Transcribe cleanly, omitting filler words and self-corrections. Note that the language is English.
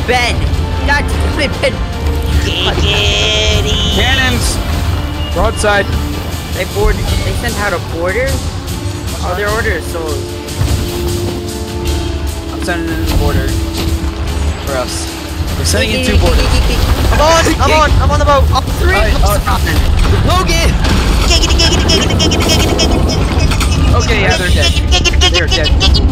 Ben! God damn it, Ben! Giggity. Cannons! Broadside. They sent out a border? Oh, their order is so... I'm sending in the border. For us. We're sending in 2 borders. I'm on the boat. All 3 Logan! Giggity, giggity, giggity, giggity, giggity, giggity, giggity, giggity, Okay, yeah, they're dead. They're dead.